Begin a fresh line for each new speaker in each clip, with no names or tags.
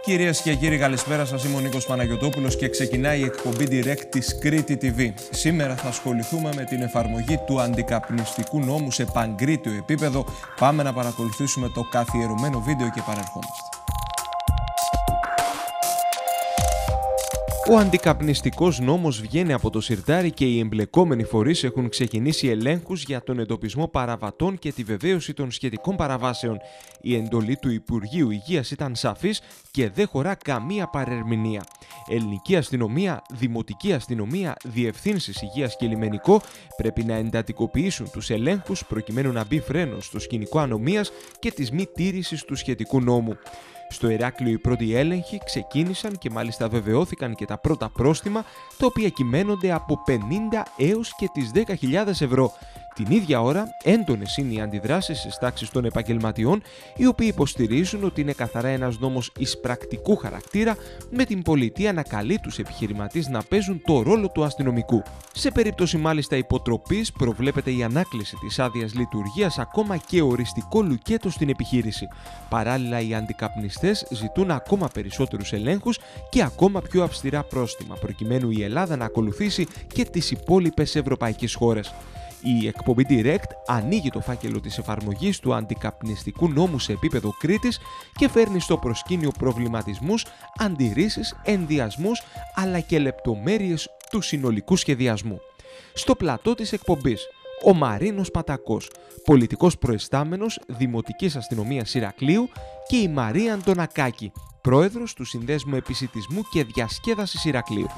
Κυρίες και κύριοι, καλησπέρα σας. Είμαι ο Νίκος Παναγιωτόπουλος και ξεκινάει η εκπομπή Direct της Κρήτη TV. Σήμερα θα ασχοληθούμε με την εφαρμογή του αντικαπνιστικού νόμου σε παγκρίτιο επίπεδο. Πάμε να παρακολουθήσουμε το καθιερωμένο βίντεο και παρερχόμαστε. Ο αντικαπνιστικός νόμος βγαίνει από το σιρτάρι και οι εμπλεκόμενοι φορείς έχουν ξεκινήσει ελέγχους για τον εντοπισμό παραβατών και τη βεβαίωση των σχετικών παραβάσεων. Η εντολή του Υπουργείου Υγείας ήταν σαφής και δεν χωρά καμία παρερμηνία. Ελληνική αστυνομία, δημοτική αστυνομία, διευθύνσεις υγείας και λιμενικό πρέπει να εντατικοποιήσουν τους ελέγχους προκειμένου να μπει φρένο στο σκηνικό ανομίας και της μη τήρησης του σχετικού νόμου. Στο Ηράκλειο οι πρώτοι έλεγχοι ξεκίνησαν και μάλιστα βεβαιώθηκαν και τα πρώτα πρόστιμα, τα οποία κυμαίνονται από 50 έως και τις 10.000 ευρώ. Την ίδια ώρα, έντονες είναι οι αντιδράσεις στις τάξεις των επαγγελματιών, οι οποίοι υποστηρίζουν ότι είναι καθαρά ένας νόμος εισπρακτικού χαρακτήρα, με την πολιτεία να καλεί τους επιχειρηματίες να παίζουν το ρόλο του αστυνομικού. Σε περίπτωση μάλιστα υποτροπής, προβλέπεται η ανάκληση της άδειας λειτουργίας, ακόμα και οριστικό λουκέτο στην επιχείρηση. Παράλληλα, οι αντικαπνιστές ζητούν ακόμα περισσότερους ελέγχους και ακόμα πιο αυστηρά πρόστιμα, προκειμένου η Ελλάδα να ακολουθήσει και τις υπόλοιπες ευρωπαϊκές χώρες. Η εκπομπή Direct ανοίγει το φάκελο της εφαρμογής του αντικαπνιστικού νόμου σε επίπεδο Κρήτης και φέρνει στο προσκήνιο προβληματισμούς, αντιρρήσεις, ενδιασμούς αλλά και λεπτομέρειες του συνολικού σχεδιασμού. Στο πλατό της εκπομπής, ο Μαρίνος Πατακός, πολιτικός προϊστάμενος Δημοτικής Αστυνομίας Ηρακλείου, και η Μαρία Αντωνακάκη, πρόεδρος του Συνδέσμου Επισιτισμού και Διασκέδασης Ηρακλείου.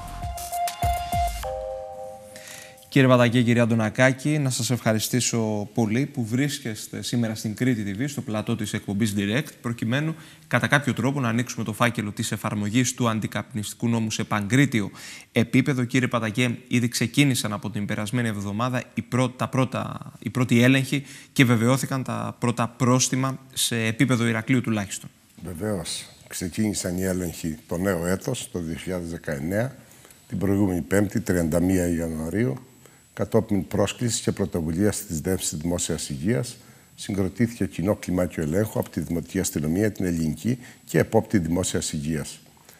Κύριε Πατακή, κύριε Αντωνακάκη, να σας ευχαριστήσω πολύ που βρίσκεστε σήμερα στην Κρήτη TV, στο πλατό της εκπομπής Direct, προκειμένου κατά κάποιο τρόπο να ανοίξουμε το φάκελο της εφαρμογής του αντικαπνιστικού νόμου σε παγκρίτιο επίπεδο. Κύριε Πατακέ, ήδη ξεκίνησαν από την περασμένη εβδομάδα οι πρώτοι έλεγχοι και βεβαιώθηκαν τα πρώτα πρόστιμα σε επίπεδο Ηρακλείου τουλάχιστον.
Βεβαίως, ξεκίνησαν οι έλεγχοι το νέο έτος, το 2019, την προηγούμενη Πέμπτη, 31 Ιανουαρίου. Κατόπιν πρόσκλησης και πρωτοβουλίας της Διεύθυνσης Δημόσιας Υγείας, συγκροτήθηκε κοινό κλιμάκιο ελέγχου από τη Δημοτική Αστυνομία, την Ελληνική και επόπτη Δημόσιας Υγείας.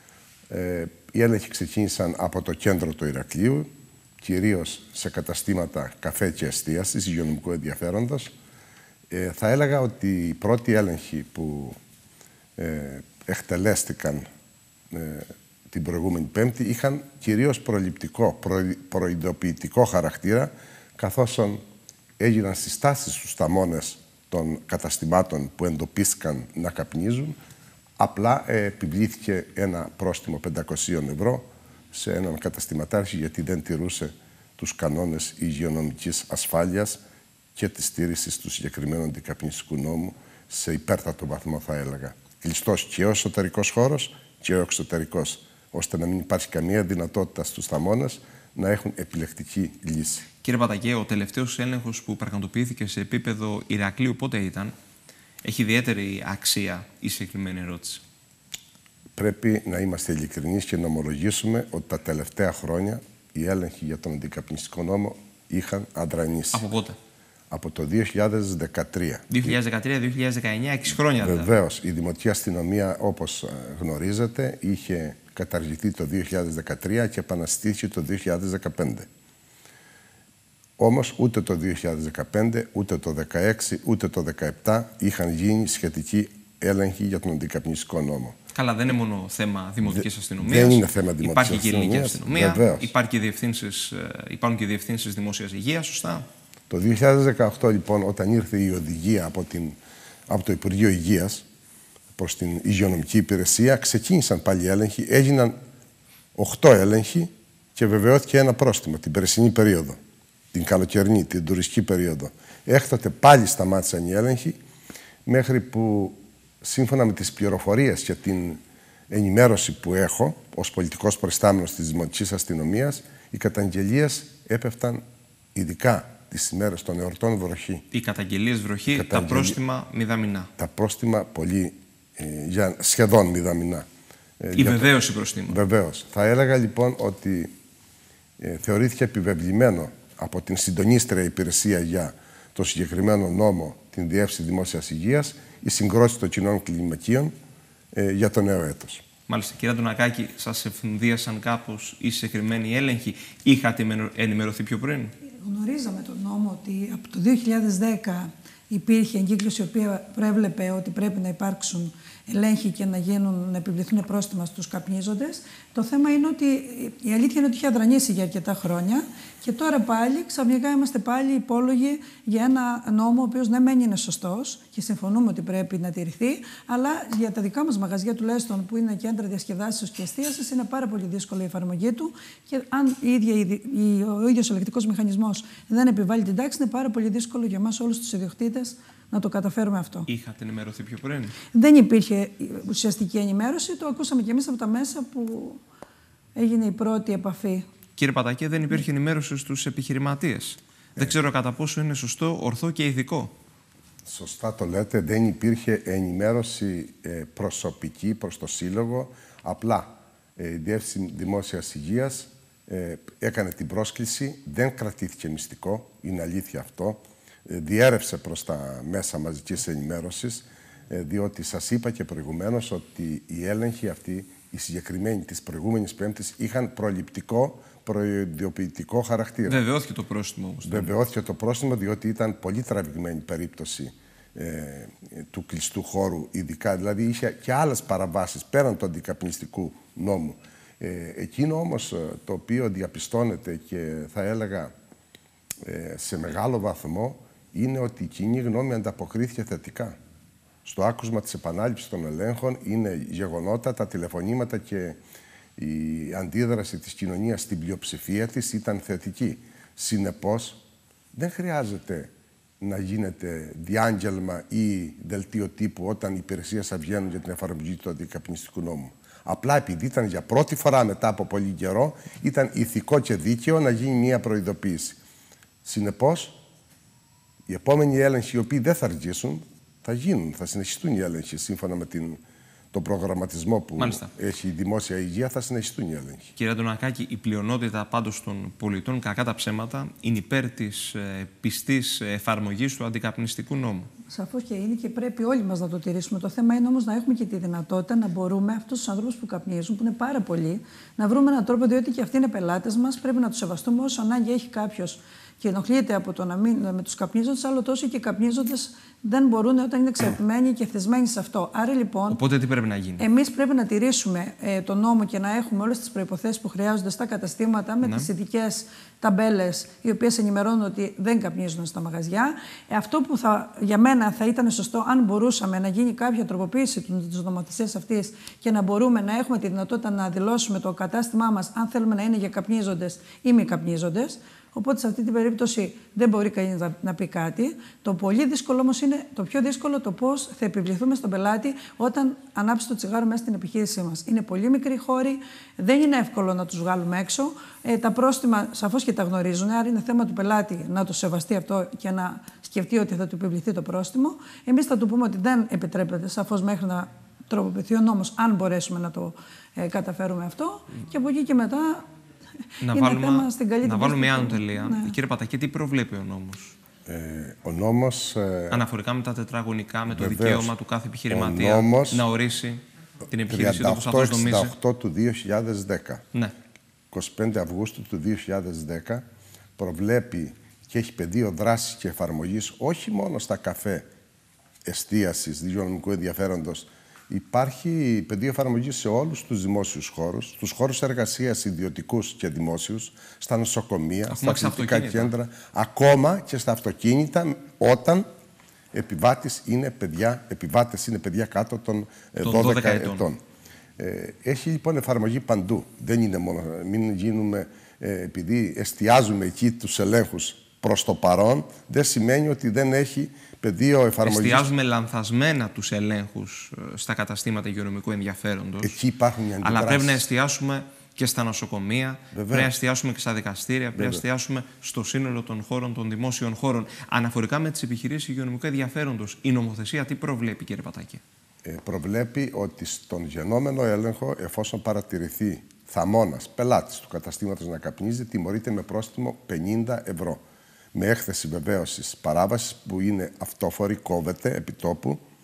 Οι έλεγχοι ξεκίνησαν από το κέντρο του Ηρακλείου, κυρίως σε καταστήματα καφέ και εστίασης υγειονομικού ενδιαφέροντος. Θα έλεγα ότι οι πρώτοι έλεγχοι που εκτελέστηκαν την προηγούμενη Πέμπτη είχαν κυρίως προληπτικό, προειδοποιητικό χαρακτήρα, καθώς έγιναν συστάσεις στους ταμώνες των καταστημάτων που εντοπίστηκαν να καπνίζουν. Απλά επιβλήθηκε ένα πρόστιμο 500 ευρώ σε έναν καταστηματάρχη, γιατί δεν τηρούσε τους κανόνες υγειονομικής ασφάλειας και της στήρησης του συγκεκριμένου αντικαπνιστικού νόμου σε υπέρτατο βαθμό, θα έλεγα. Κλειστός και ο εσωτερικός χώρος και ο εξωτερικός, ώστε να μην υπάρχει καμία δυνατότητα στους θαμώνες να έχουν επιλεκτική λύση.
Κύριε Πατακέ, ο τελευταίος έλεγχος που πραγματοποιήθηκε σε επίπεδο Ηρακλείου πότε ήταν? Έχει ιδιαίτερη αξία η συγκεκριμένη ερώτηση.
Πρέπει να είμαστε ειλικρινείς και να ομολογήσουμε ότι τα τελευταία χρόνια οι έλεγχοι για τον αντικαπνιστικό νόμο είχαν αδρανήσει.
Από πότε?
Από το 2013.
2013-2019, 6 χρόνια δηλαδή.
Βεβαίως, η Δημοτική Αστυνομία, όπως γνωρίζετε, είχε καταργηθεί το 2013 και επαναστήθηκε το 2015. Όμως ούτε το 2015, ούτε το 2016, ούτε το 2017 είχαν γίνει σχετικοί έλεγχοι για τον αντικαπνιστικό νόμο.
Καλά, δεν είναι μόνο θέμα δημοτικής αστυνομίας.
Δεν είναι θέμα δημοτικής
αστυνομίας. Υπάρχει και ελληνική αστυνομία.
Βεβαίως.
Υπάρχουν και διευθύνσεις δημόσιας υγείας, σωστά.
Το 2018, λοιπόν, όταν ήρθε η οδηγία από το Υπουργείο Υγείας προς την υγειονομική υπηρεσία, ξεκίνησαν πάλι έλεγχοι. Έγιναν 8 έλεγχοι και βεβαιώθηκε ένα πρόστιμο την περσινή περίοδο, την καλοκαιρινή, την τουριστική περίοδο. Έκτοτε πάλι σταμάτησαν οι έλεγχοι, μέχρι που σύμφωνα με τις πληροφορίες και την ενημέρωση που έχω ως πολιτικός προϊστάμενος της Δημοτικής Αστυνομίας, οι καταγγελίες έπεφταν ειδικά τις ημέρες των εορτών βροχή.
Οι καταγγελίες βροχή, τα πρόστιμα μηδαμινά.
Τα πρόστιμα σχεδόν μηδαμινά.
Η βεβαίωση προστίμων.
Βεβαίως. Θα έλεγα λοιπόν ότι θεωρήθηκε επιβεβλημένο από την συντονίστρια υπηρεσία για το συγκεκριμένο νόμο, την Διεύθυνση Δημόσιας Υγείας, η συγκρότηση των κοινών κλιμακίων για το νέο έτος.
Μάλιστα. Κύριε Αντωνακάκη, σας ευθυνδίασαν κάπως οι συγκεκριμένοι έλεγχοι? Είχατε ενημερωθεί πιο πριν?
Γνωρίζαμε τον νόμο ότι από το 2010 υπήρχε εγκύκλωση η οποία προέβλεπε ότι πρέπει να υπάρξουν ελέγχοι και να επιβληθούν πρόστιμα στους καπνίζοντες. Το θέμα είναι ότι η αλήθεια είναι ότι είχε αδρανήσει για αρκετά χρόνια και τώρα πάλι ξαφνικά είμαστε πάλι υπόλογοι για ένα νόμο ο οποίος ναι μεν είναι σωστός και συμφωνούμε ότι πρέπει να τηρηθεί, αλλά για τα δικά μας μαγαζιά τουλάχιστον που είναι κέντρα διασκεδάσεως και εστίασης είναι πάρα πολύ δύσκολη η εφαρμογή του και αν ο ίδιος ο ελεκτικός μηχανισμός δεν επιβάλλει την τάξη, είναι πάρα πολύ δύσκολο για εμάς όλους τους ιδιοκτήτες να το καταφέρουμε αυτό.
Είχατε ενημερωθεί πιο πριν?
Δεν υπήρχε ουσιαστική ενημέρωση. Το ακούσαμε και εμείς από τα μέσα που έγινε η πρώτη επαφή.
Κύριε Πατακέ, δεν υπήρχε ενημέρωση στους επιχειρηματίες. Δεν ξέρω κατά πόσο είναι σωστό, ορθό και ηθικό.
Σωστά το λέτε. Δεν υπήρχε ενημέρωση προσωπική προς το Σύλλογο. Απλά η Διεύθυνση Δημόσιας Υγείας έκανε την πρόσκληση. Δεν κρατήθηκε μυστικό. Είναι αλήθεια αυτό. Διέρευσε προς τα μέσα μαζικής ενημέρωσης, διότι σας είπα και προηγουμένως ότι οι έλεγχοι αυτοί, οι συγκεκριμένοι της προηγούμενης Πέμπτης, είχαν προληπτικό, προειδοποιητικό χαρακτήρα.
Βεβαιώθηκε το πρόστιμο όμως.
Βεβαιώθηκε το πρόστιμο, διότι ήταν πολύ τραβηγμένη περίπτωση του κλειστού χώρου, ειδικά. Δηλαδή είχε και άλλες παραβάσεις πέραν του αντικαπνιστικού νόμου. Εκείνο όμως το οποίο διαπιστώνεται και θα έλεγα σε μεγάλο βαθμό είναι ότι η κοινή γνώμη ανταποκρίθηκε θετικά. Στο άκουσμα της επανάληψης των ελέγχων είναι γεγονότα, τα τηλεφωνήματα και η αντίδραση της κοινωνίας στην πλειοψηφία της ήταν θετική. Συνεπώς, δεν χρειάζεται να γίνεται διάγγελμα ή δελτίο τύπου όταν οι υπηρεσίες θα βγαίνουν για την εφαρμογή του αντικαπνιστικού νόμου. Απλά επειδή ήταν για πρώτη φορά μετά από πολύ καιρό, ήταν ηθικό και δίκαιο να γίνει μια προειδοποίηση. Συνεπώς, οι επόμενοι έλεγχοι, οι οποίοι δεν θα αργήσουν, θα γίνουν, θα συνεχιστούν οι έλεγχοι σύμφωνα με τον προγραμματισμό που έχει η δημόσια υγεία, θα συνεχιστούν οι έλεγχοι.
Κύριε Αντωνακάκη, η πλειονότητα πάντως των πολιτών, κακά τα ψέματα, είναι υπέρ της πιστής εφαρμογής του αντικαπνιστικού νόμου.
Σαφώς και είναι και πρέπει όλοι μας να το τηρήσουμε. Το θέμα είναι όμως να έχουμε και τη δυνατότητα να μπορούμε αυτούς τους ανθρώπους που καπνίζουν, που είναι πάρα πολλοί, να βρούμε έναν τρόπο, διότι και αυτοί είναι πελάτες μας, πρέπει να τους σεβαστούμε όσο ανάγκη έχει κάποιος και ενοχλείται από το να μην με τους καπνίζοντες, άλλο τόσο και οι καπνίζοντες δεν μπορούν όταν είναι εξαρτημένοι και θεσμένοι σε αυτό. Άρα λοιπόν.
Οπότε τι πρέπει να γίνει?
Εμείς πρέπει να τηρήσουμε τον νόμο και να έχουμε όλες τις προϋποθέσεις που χρειάζονται στα καταστήματα με τις ειδικές ταμπέλες οι οποίες ενημερώνουν ότι δεν καπνίζουν στα μαγαζιά. Αυτό που για μένα θα ήταν σωστό, αν μπορούσαμε να γίνει κάποια τροποποίηση της νομοθεσίας αυτής και να μπορούμε να έχουμε τη δυνατότητα να δηλώσουμε το κατάστημά μας αν θέλουμε να είναι για καπνίζοντες ή μη καπνίζοντες. Οπότε σε αυτή την περίπτωση δεν μπορεί κανείς να πει κάτι. Το πολύ δύσκολο όμως είναι το πιο δύσκολο το πώς θα επιβληθούμε στον πελάτη όταν ανάψει το τσιγάρο μέσα στην επιχείρησή μας. Είναι πολύ μικροί χώροι, δεν είναι εύκολο να τους βγάλουμε έξω. Τα πρόστιμα σαφώς και τα γνωρίζουν, άρα είναι θέμα του πελάτη να το σεβαστεί αυτό και να σκεφτεί ότι θα του επιβληθεί το πρόστιμο. Εμείς θα του πούμε ότι δεν επιτρέπεται σαφώς μέχρι να τροποποιηθεί ο νόμος, αν μπορέσουμε να το καταφέρουμε αυτό. Και από εκεί και μετά.
Να βάλουμε μια άνω τελεία. Ναι. Κύριε Πατακέ, τι προβλέπει ο νόμος?
Ο νόμος...
Αναφορικά με τα τετραγωνικά, με το δικαίωμα του κάθε επιχειρηματία να ορίσει την επιχείρησή του όπως αυτός νομίζει.
38 του 2010.
Ναι.
25 Αυγούστου του 2010 προβλέπει και έχει πεδίο δράσης και εφαρμογής όχι μόνο στα καφέ εστίασης υγειονομικού ενδιαφέροντος. Υπάρχει πεδίο εφαρμογής σε όλους τους δημόσιους χώρους, στους χώρους εργασίας ιδιωτικούς και δημόσιους, στα νοσοκομεία, στα αθλητικά κέντρα, ακόμα και στα αυτοκίνητα, όταν επιβάτες είναι παιδιά κάτω των 12 ετών. Έχει λοιπόν εφαρμογή παντού. Δεν είναι μόνο, μην γίνουμε, επειδή εστιάζουμε εκεί τους ελέγχους προς το παρόν, δεν σημαίνει ότι δεν έχει πεδίο εφαρμογής.
Εστιάζουμε λανθασμένα τους ελέγχους στα καταστήματα υγειονομικού ενδιαφέροντος.
Εκεί υπάρχουν οι αντιδράσεις.
Αλλά πρέπει να εστιάσουμε και στα νοσοκομεία, πρέπει να εστιάσουμε και στα δικαστήρια, πρέπει να εστιάσουμε στο σύνολο των χώρων, των δημόσιων χώρων. Αναφορικά με τις επιχειρήσεις υγειονομικού ενδιαφέροντος, η νομοθεσία τι προβλέπει, κύριε Πατακέ?
Προβλέπει ότι στον γενόμενο έλεγχο, εφόσον παρατηρηθεί θαμώνας πελάτης του καταστήματος να καπνίζει, τιμωρείται με πρόστιμο 50 ευρώ. Με έκθεση βεβαίωσης παράβασης που είναι αυτόφορη, κόβεται επί τόπου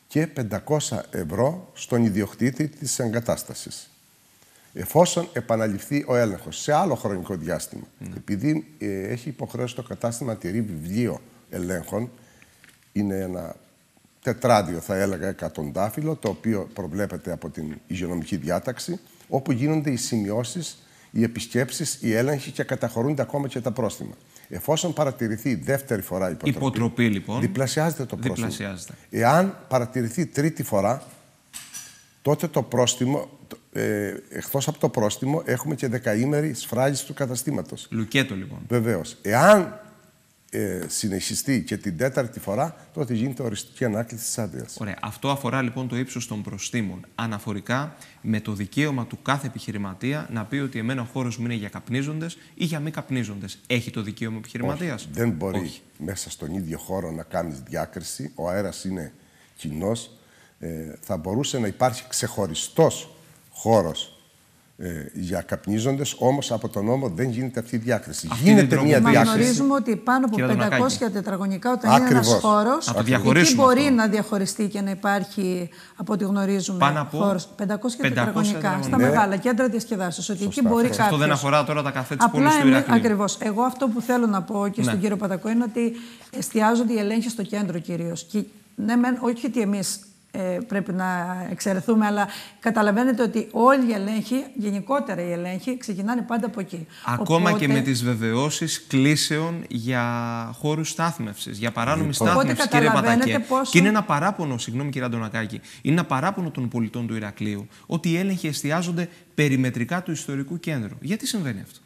και 500 ευρώ στον ιδιοκτήτη της εγκατάστασης. Εφόσον επαναληφθεί ο έλεγχος σε άλλο χρονικό διάστημα, επειδή έχει υποχρέωση το κατάστημα να τηρεί βιβλίο ελέγχων, είναι ένα τετράδιο, θα έλεγα, εκατοντάφυλλο, το οποίο προβλέπεται από την υγειονομική διάταξη, όπου γίνονται οι σημειώσεις, οι επισκέψεις, οι έλεγχοι και καταχωρούνται ακόμα και τα πρόστιμα. Εφόσον παρατηρηθεί δεύτερη φορά υποτροπή,
λοιπόν,
διπλασιάζεται το πρόστιμο. Εάν παρατηρηθεί τρίτη φορά, τότε το πρόστιμο, εκτός από το πρόστιμο, έχουμε και δεκαήμερη σφράγιση του καταστήματος.
Λουκέτο, λοιπόν.
Βεβαίως. Εάν συνεχιστεί και την τέταρτη φορά, τότε γίνεται οριστική ανάκληση της άδειας.
Ωραία. Αυτό αφορά λοιπόν το ύψος των προστίμων. Αναφορικά με το δικαίωμα του κάθε επιχειρηματία να πει ότι εμένα ο χώρος μου είναι για καπνίζοντες ή για μη καπνίζοντες. Έχει το δικαίωμα ο επιχειρηματίας?
Όχι, δεν μπορεί μέσα στον ίδιο χώρο να κάνεις διάκριση. Ο αέρας είναι κοινός. Θα μπορούσε να υπάρχει ξεχωριστός χώρος για καπνίζοντες, όμως από τον νόμο δεν γίνεται αυτή η διάκριση. Γίνεται μια διάκριση.
Γνωρίζουμε ότι πάνω από 500 τετραγωνικά, όταν είναι ένας χώρος, εκεί μπορεί να διαχωριστεί και να υπάρχει, από ό,τι γνωρίζουμε,
πάνω από
χώρος. 500 τετραγωνικά στα μεγάλα κέντρα διασκεδάσεως. Ότι εκεί μπορεί κάποιος.
Αυτό δεν αφορά τώρα τα καφέ της πόλης του Ηρακλείου.
Ακριβώς. Εγώ αυτό που θέλω να πω και στον κύριο Πατακό είναι ότι εστιάζονται οι ελέγχοι στο κέντρο κυρίως. Και ναι, όχι ότι εμείς πρέπει να εξαιρεθούμε, αλλά καταλαβαίνετε ότι όλοι οι ελέγχοι, γενικότερα οι ελέγχοι, ξεκινάνε πάντα από εκεί.
Ακόμα και με τις βεβαιώσεις κλήσεων για χώρους στάθμευσης, για παράνομη στάθμευση, κύριε Πατακέ. Και είναι ένα παράπονο, συγγνώμη κύριε Αντωνακάκη, είναι ένα παράπονο των πολιτών του Ηρακλείου ότι οι έλεγχοι εστιάζονται περιμετρικά του ιστορικού κέντρου. Γιατί συμβαίνει αυτό?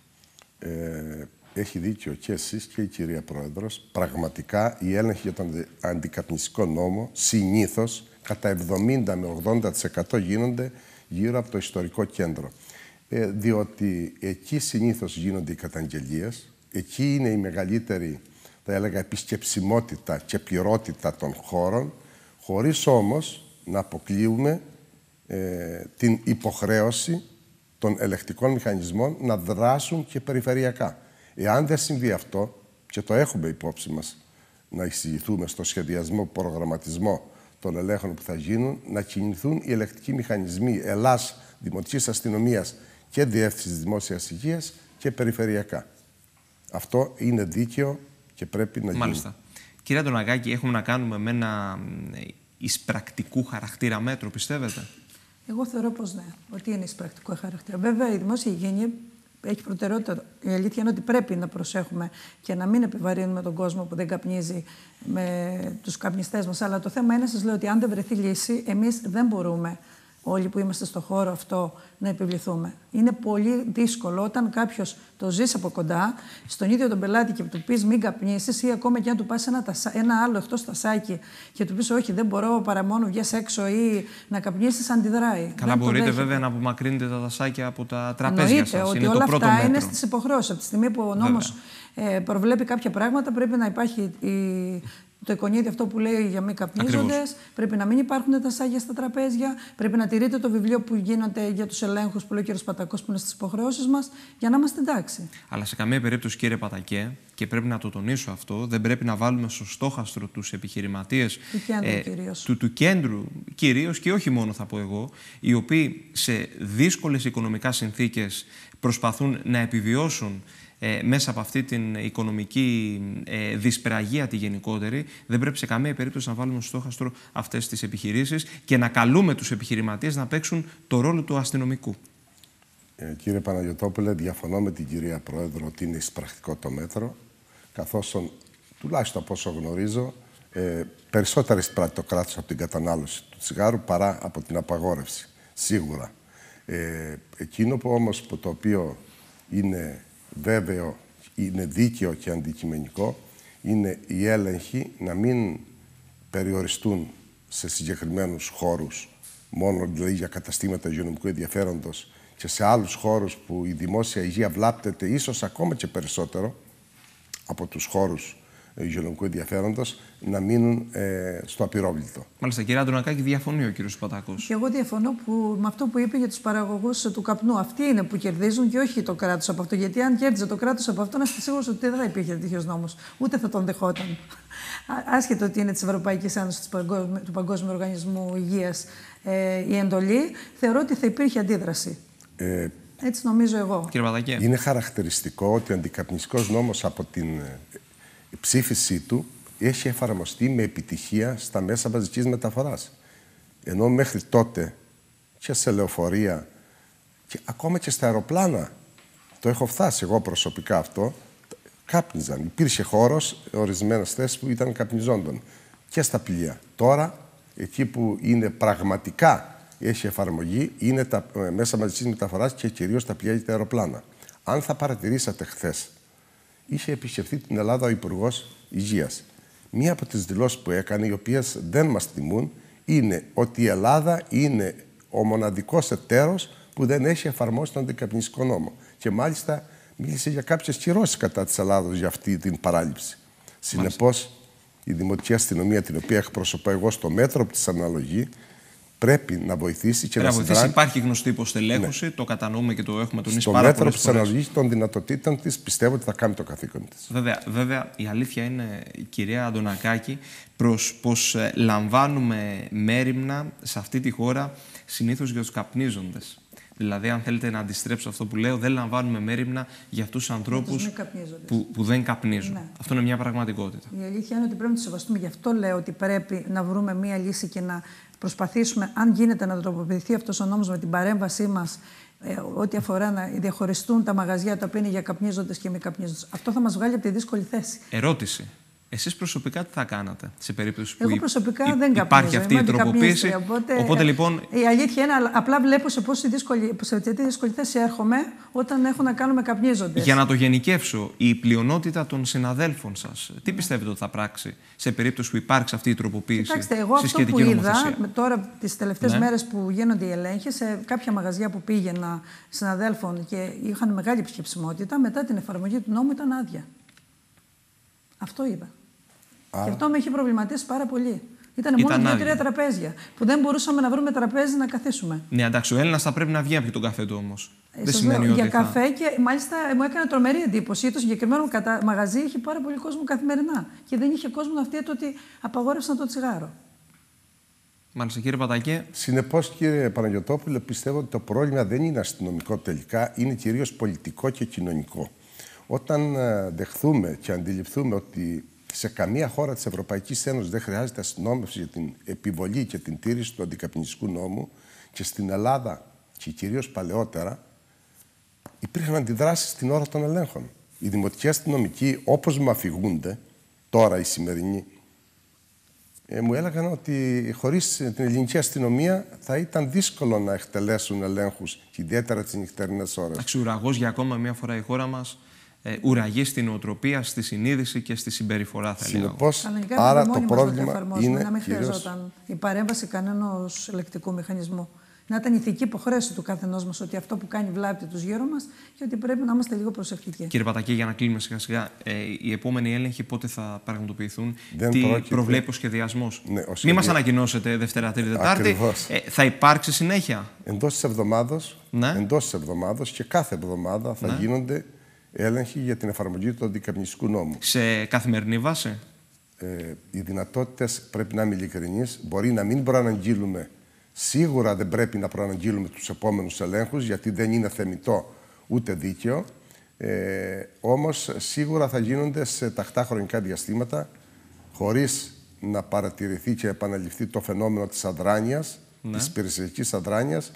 Έχει δίκιο και εσείς και η κυρία Πρόεδρος. Πραγματικά οι έλεγχοι για τον αντικαπνιστικό νόμο συνήθως κατά 70 με 80% γίνονται γύρω από το ιστορικό κέντρο. Διότι εκεί συνήθως γίνονται οι καταγγελίες, εκεί είναι η μεγαλύτερη, θα έλεγα, επισκεψιμότητα και πληρότητα των χώρων, χωρίς όμως να αποκλείουμε την υποχρέωση των ελεκτικών μηχανισμών να δράσουν και περιφερειακά. Εάν δεν συμβεί αυτό, και το έχουμε υπόψη μας να εισηγηθούμε στο σχεδιασμό, προγραμματισμό των ελέγχων που θα γίνουν, να κινηθούν οι ελεκτικοί μηχανισμοί Ελλάς, Δημοτικής Αστυνομίας και Διεύθυνσης Δημόσιας Υγείας και περιφερειακά. Αυτό είναι δίκαιο και πρέπει να γίνει.
Μάλιστα. Κύριε Αντωνακάκη, έχουμε να κάνουμε με ένα εισπρακτικού χαρακτήρα μέτρο, πιστεύετε?
Εγώ θεωρώ πως ναι, ότι είναι εισπρακτικό χαρακτήρα. Βέβαια, η δημόσια υγιεινή έχει προτεραιότητα. Η αλήθεια είναι ότι πρέπει να προσέχουμε και να μην επιβαρύνουμε τον κόσμο που δεν καπνίζει με τους καπνιστές μας. Αλλά το θέμα είναι, σας λέω, ότι αν δεν βρεθεί λύση, εμείς δεν μπορούμε όλοι που είμαστε στο χώρο αυτό να επιβληθούμε. Είναι πολύ δύσκολο όταν κάποιος το ζεις από κοντά, στον ίδιο τον πελάτη και του πεις μην καπνίσεις, ή ακόμα και αν του πας ένα άλλο εκτός τασάκι και του πεις όχι, δεν μπορώ παρά μόνο βγες έξω ή να καπνίσεις, αντιδράει.
Καλά, μπορείτε βέβαια να απομακρύνετε τα τασάκια από τα τραπέζια σας.
Ότι
είναι
όλα
το πρώτο
αυτά
μέτρο.
είναι στις υποχρεώσεις. Από τη στιγμή που ο νόμος προβλέπει κάποια πράγματα, πρέπει να υπάρχει το εικονίδι αυτό που λέει για μη καπνίζοντες, πρέπει να μην υπάρχουν τασάκια στα τραπέζια, πρέπει να τηρείτε το βιβλίο που γίνεται για τους ελέγχους που λέει ο κ. Πατακός, που είναι στις υποχρεώσεις μας, για να είμαστε εντάξει.
Αλλά σε καμία περίπτωση, κύριε Πατακέ, και πρέπει να το τονίσω αυτό, δεν πρέπει να βάλουμε στο στόχαστρο τους επιχειρηματίες του κέντρου κυρίως, και όχι μόνο θα πω εγώ, οι οποίοι σε δύσκολες οικονομικά συνθήκες προσπαθούν να επιβιώσουν μέσα από αυτή την οικονομική δυσπραγία τη γενικότερη. Δεν πρέπει σε καμία περίπτωση να βάλουμε στο στόχαστρο αυτές τις επιχειρήσεις και να καλούμε τους επιχειρηματίες να παίξουν το ρόλο του αστυνομικού.
Κύριε Παναγιωτόπουλε, διαφωνώ με την κυρία Πρόεδρο ότι είναι εισπρακτικό το μέτρο, καθώς τουλάχιστον από όσο γνωρίζω, περισσότερο εισπράττει το κράτος από την κατανάλωση του τσιγάρου παρά από την απαγόρευση. Σίγουρα. Εκείνο που όμως το οποίο είναι βέβαιο, είναι δίκαιο και αντικειμενικό, είναι οι έλεγχοι να μην περιοριστούν σε συγκεκριμένους χώρους, μόνο δηλαδή για καταστήματα υγειονομικού ενδιαφέροντος, και σε άλλους χώρους που η δημόσια υγεία βλάπτεται ίσως ακόμα και περισσότερο από τους χώρους υγειονομικού ενδιαφέροντος να μείνουν στο απειρόβλητο.
Μάλιστα, κύριε Αντωνακάκη, διαφωνεί ο κύριος Πατάκος.
Και εγώ διαφωνώ με αυτό που είπε για τους παραγωγούς του καπνού. Αυτοί είναι που κερδίζουν και όχι το κράτος από αυτό. Γιατί αν κέρδιζε το κράτος από αυτό, να είστε σίγουροι ότι δεν θα υπήρχε τέτοιος νόμος. Ούτε θα τον δεχόταν. Άσχετο ότι είναι της Ευρωπαϊκής Ένωσης, του Παγκόσμιου Οργανισμού Υγείας η εντολή, θεωρώ ότι θα υπήρχε αντίδραση. Έτσι νομίζω εγώ.
Κύριε Πατάκη.
Είναι χαρακτηριστικό ότι ο αντικαπνιστικός νόμος από την ψήφισή του έχει εφαρμοστεί με επιτυχία στα μέσα μαζικής μεταφοράς. Ενώ μέχρι τότε και σε λεωφορεία και ακόμα και στα αεροπλάνα, το έχω φτάσει εγώ προσωπικά αυτό, κάπνιζαν. Υπήρχε χώρος, ορισμένες θέσεις που ήταν καπνιζόντων και στα πλοία. Τώρα, εκεί που είναι πραγματικά έχει εφαρμογή, είναι τα μέσα μαζικής μεταφοράς και κυρίως τα πλοία και τα αεροπλάνα. Αν θα παρατηρήσατε χθες, είχε επισκεφθεί την Ελλάδα ο Υπουργός Υγείας. Μία από τις δηλώσεις που έκανε, οι οποίες δεν μας τιμούν, είναι ότι η Ελλάδα είναι ο μοναδικός εταίρος που δεν έχει εφαρμόσει τον αντικαπνιστικό νόμο. Και μάλιστα μίλησε για κάποιες κυρώσεις κατά της Ελλάδος για αυτή την παράληψη. Συνεπώς, η Δημοτική Αστυνομία, την οποία εκπροσωπώ εγώ στο μέτρο που της αναλογεί, πρέπει να βοηθήσει και να συνδράμει.
Υπάρχει γνωστή υποστελέχωση, το κατανοούμε και το έχουμε τονίσει
στο
πάρα πολλές φορές.
μέτρο που της αναλογεί των δυνατοτήτων της, πιστεύω ότι θα κάνει το καθήκον της.
Βέβαια, η αλήθεια είναι, κυρία Αντωνακάκη, πως λαμβάνουμε μέριμνα σε αυτή τη χώρα συνήθως για τους καπνίζοντες. Δηλαδή, αν θέλετε να αντιστρέψω αυτό που λέω, δεν λαμβάνουμε μέριμνα για αυτούς τους ανθρώπους που δεν καπνίζουν. Ναι. Αυτό είναι μια πραγματικότητα. Η
αλήθεια είναι ότι πρέπει να το σεβαστούμε. Γι' αυτό λέω ότι πρέπει να βρούμε μια λύση και να προσπαθήσουμε, αν γίνεται, να τροποποιηθεί αυτός ο νόμος με την παρέμβασή μας, ό,τι αφορά να διαχωριστούν τα μαγαζιά τα οποία είναι για καπνίζοντες και μη καπνίζοντες. Αυτό θα μας βγάλει από τη δύσκολη θέση.
Ερώτηση. Εσείς προσωπικά τι θα κάνατε σε περίπτωση που
υπάρχει
αυτή η τροποποίηση? Οπότε λοιπόν.
Η αλήθεια είναι, απλά βλέπω σε τι δύσκολη θέση έρχομαι όταν έχω να κάνω με καπνίζοντες.
Για να το γενικεύσω, η πλειονότητα των συναδέλφων σας, τι πιστεύετε ότι θα πράξει σε περίπτωση που υπάρξει αυτή η τροποποίηση?
Κοιτάξτε, εγώ αυτό που είδα τώρα τις τελευταίες μέρες που γίνονται οι ελέγχοι σε κάποια μαγαζιά που πήγαινα συναδέλφων και είχαν μεγάλη επισκεψιμότητα, μετά την εφαρμογή του νόμου ήταν άδεια. Αυτό είδα. Και αυτό με έχει προβληματίσει πάρα πολύ. Ήταν μόνο 2-3 τραπέζια που δεν μπορούσαμε να βρούμε τραπέζι να καθίσουμε.
Ναι, εντάξει, ο Έλληνας θα πρέπει να βγει από τον καφέ του όμως. Δεν σημαίνει ότι
για καφέ και μάλιστα μου έκανε τρομερή εντύπωση. Το συγκεκριμένο μαγαζί είχε πάρα πολύ κόσμο καθημερινά. Και δεν είχε κόσμο να φτιάξει ότι απαγόρευσαν το τσιγάρο.
Μάλιστα, κύριε Πατάκη.
Συνεπώς, κύριε Παναγιωτόπουλε, πιστεύω ότι το πρόβλημα δεν είναι αστυνομικό τελικά, είναι κυρίως πολιτικό και κοινωνικό. Όταν δεχθούμε και αντιληφθούμε ότι σε καμία χώρα της Ευρωπαϊκής Ένωσης δεν χρειάζεται αστυνόμευση για την επιβολή και την τήρηση του αντικαπνιστικού νόμου και στην Ελλάδα και κυρίως παλαιότερα υπήρχαν αντιδράσεις στην ώρα των ελέγχων. Οι δημοτικοί αστυνομικοί, όπως μου αφηγούνται τώρα οι σημερινοί, μου έλεγαν ότι χωρίς την ελληνική αστυνομία θα ήταν δύσκολο να εκτελέσουν ελέγχους, ιδιαίτερα τις νυχτερινές ώρες.
Αξιουραγός για ακόμα μια φορά η χώρα μας ουραγεί στην νοοτροπία, στη συνείδηση και στη συμπεριφορά, θα έλεγα.
Συνεπώς, άρα το πρόβλημα είναι
να μην χρειαζόταν η παρέμβαση κανένας ελεκτικού μηχανισμού. Να ήταν ηθική υποχρέωση του καθενός μας ότι αυτό που κάνει βλάπτει τους γύρω μας και ότι πρέπει να είμαστε λίγο προσεκτικοί.
Κύριε Πατάκη, για να κλείνουμε σιγά-σιγά, οι επόμενοι έλεγχοι πότε θα πραγματοποιηθούν, τι προβλέπει ο σχεδιασμός?
Ναι,
μην μας ανακοινώσετε Δευτέρα, Τρίτη, Τετάρτη. Θα υπάρξει συνέχεια?
Εντός της εβδομάδος και κάθε εβδομάδα θα γίνονται έλεγχοι για την εφαρμογή του αντικαπνιστικού νόμου.
Σε καθημερινή βάση?
Οι δυνατότητες, πρέπει να είμαι ειλικρινής, μπορεί να μην προαναγγείλουμε. Σίγουρα δεν πρέπει να προαναγγείλουμε τους επόμενους ελέγχους, γιατί δεν είναι θεμιτό ούτε δίκαιο. Όμως σίγουρα θα γίνονται σε τακτά χρονικά διαστήματα, χωρίς να παρατηρηθεί και επαναληφθεί το φαινόμενο της αδράνειας, της υπηρεσιακής αδράνειας,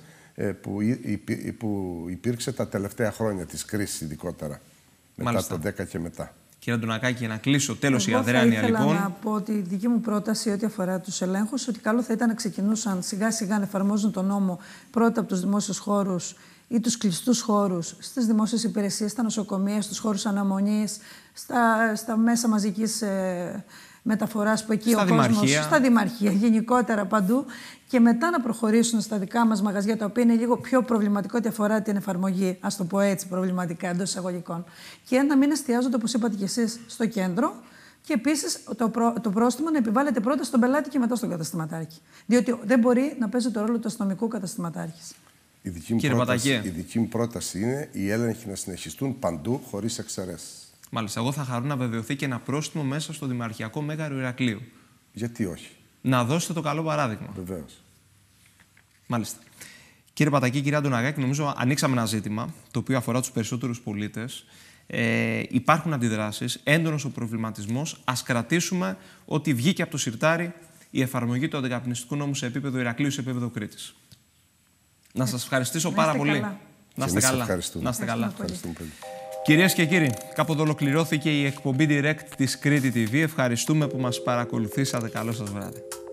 που υπήρξε τα τελευταία χρόνια της κρίσης, ειδικότερα. Μετά το 10 και μετά.
Κύριε Αντωνακάκη, για να κλείσω τέλος η αδράνεια, λοιπόν.
Θέλω να πω ότι η δική μου πρόταση ό,τι αφορά τους ελέγχους, ότι καλό θα ήταν να ξεκινούσαν σιγά-σιγά να εφαρμόζουν τον νόμο πρώτα από τους δημόσιους χώρους ή τους κλειστούς χώρους, στις δημόσιες υπηρεσίες, στα νοσοκομεία, στους χώρους αναμονής, στα μέσα μαζικής μεταφοράς που εκεί ο κόσμος, στα δημαρχία, γενικότερα παντού, και μετά να προχωρήσουν στα δικά μας μαγαζιά, τα οποία είναι λίγο πιο προβληματικό ό,τι αφορά την εφαρμογή, ας το πω έτσι, προβληματικά εντός εισαγωγικών. Και να μην εστιάζονται, όπως είπατε κι εσείς, στο κέντρο Και επίσης το πρόστιμο να επιβάλλεται πρώτα στον πελάτη και μετά στον καταστηματάρχη. Διότι δεν μπορεί να παίζει το ρόλο του αστυνομικού καταστηματάρχης.
Η δική μου πρόταση είναι οι έλεγχοι να συνεχιστούν παντού χωρίς εξαιρέσεις.
Μάλιστα. Εγώ θα χαρώ να βεβαιωθεί και ένα πρόστιμο μέσα στο Δημαρχιακό Μέγαρο Ηρακλείου.
Γιατί όχι.
Να δώσετε το καλό παράδειγμα.
Βεβαίως.
Μάλιστα. Κύριε Πατακή, κύριε Αντωναγάκη, νομίζω ανοίξαμε ένα ζήτημα το οποίο αφορά τους περισσότερους πολίτες. Υπάρχουν αντιδράσεις, έντονος ο προβληματισμός. Ας κρατήσουμε ότι βγήκε από το σιρτάρι η εφαρμογή του αντικαπνιστικού νόμου σε επίπεδο Ηρακλείου, σε επίπεδο Κρήτης. Να σας ευχαριστήσω πάρα πολύ. Να είστε καλά. Να είστε καλά. Κυρίες και κύριοι, κάπου εδώ ολοκληρώθηκε η εκπομπή Direct της Κρήτη TV. Ευχαριστούμε που μας παρακολουθήσατε. Καλό σας βράδυ.